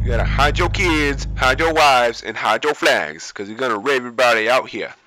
You gotta hide your kids, hide your wives, and hide your flags, because you're gonna rape everybody out here.